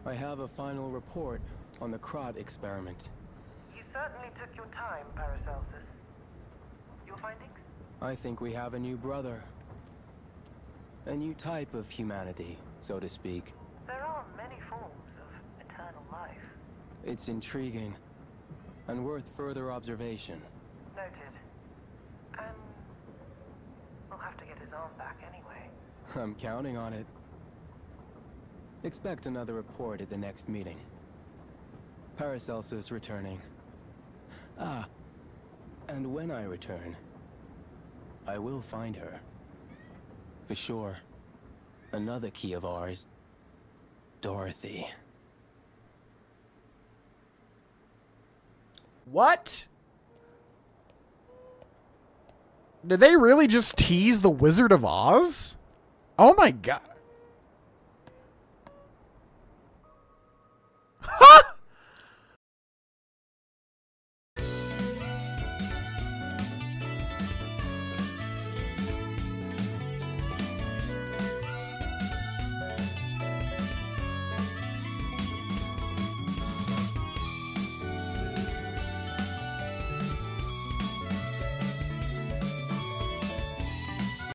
I have a final report on the Krot experiment. You certainly took your time, Paracelsus. Your findings? I think we have a new brother. A new type of humanity, so to speak. There are many forms of eternal life. It's intriguing and worth further observation. Noted. And we'll have to get his arm back anyway. I'm counting on it. Expect another report at the next meeting. Paracelsus returning. Ah, and when I return, I will find her. For sure. Another key of ours. Dorothy. What? Did they really just tease the Wizard of Oz? Oh my god.